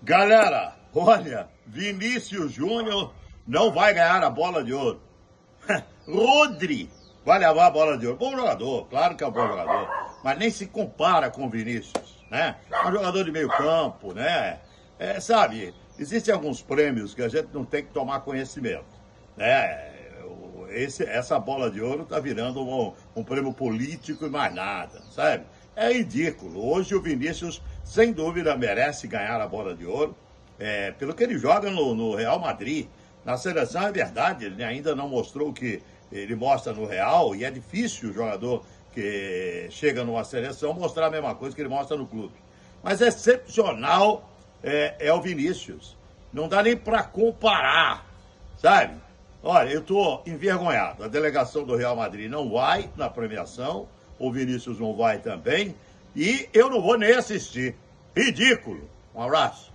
Galera, olha, Vinícius Júnior não vai ganhar a bola de ouro. Rodri vai levar a bola de ouro. Bom jogador, claro que é um bom jogador, mas nem se compara com o Vinícius, né? É um jogador de meio campo, né? Sabe, existem alguns prêmios que a gente não tem que tomar conhecimento, né? Essa bola de ouro tá virando um prêmio político e mais nada, sabe? É ridículo. Hoje o Vinícius, sem dúvida, merece ganhar a bola de ouro, pelo que ele joga no Real Madrid. Na seleção é verdade, ele ainda não mostrou o que ele mostra no Real, e é difícil o jogador que chega numa seleção mostrar a mesma coisa que ele mostra no clube. Mas excepcional é o Vinícius. Não dá nem para comparar, sabe? Olha, eu estou envergonhado. A delegação do Real Madrid não vai na premiação, o Vinícius não vai também, e eu não vou nem assistir. Ridículo. Um abraço.